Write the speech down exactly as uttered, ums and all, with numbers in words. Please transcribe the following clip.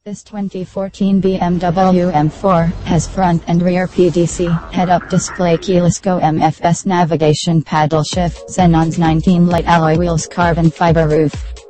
This twenty fourteen B M W M four has front and rear P D C, head-up display, keyless go, M F S navigation, paddle shift, Xenon's nineteen light alloy wheels, carbon fiber roof.